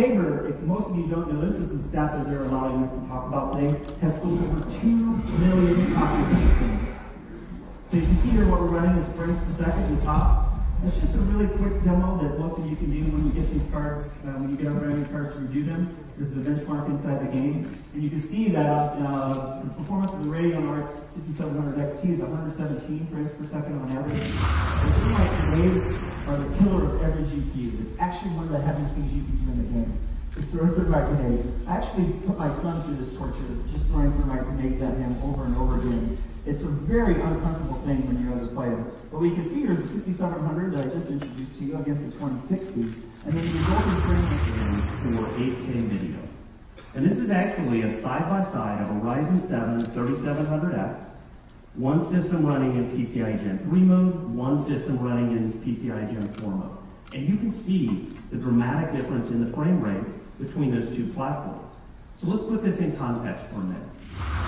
Sabre, if most of you don't know, this is the stat that they're allowing us to talk about today, has sold over 2 million copies of the game. So you can see here what we're running is frames per second at the top. It's just a really quick demo that most of you can do when you get these cards, when you get our brand new cards to review them. This is a benchmark inside the game. And you can see that the performance of the Radeon RX 5700 XT is 117 frames per second on average. It seems like the waves are the killer of every GPU. It's actually one of the heaviest things you can do in the game. Just throw a right grenade. I actually put my son through this torture, just throwing right grenades at him over and over again. It's a very uncomfortable thing when you're other player. But what you can see here is the 5700 that I just introduced to you against the 2060, and then the resulting frame rate for 8K video. And this is actually a side-by-side of a Ryzen 7 3700X, one system running in PCIe Gen 3 mode, one system running in PCIe Gen 4 mode. And you can see the dramatic difference in the frame rates between those two platforms. So let's put this in context for a minute.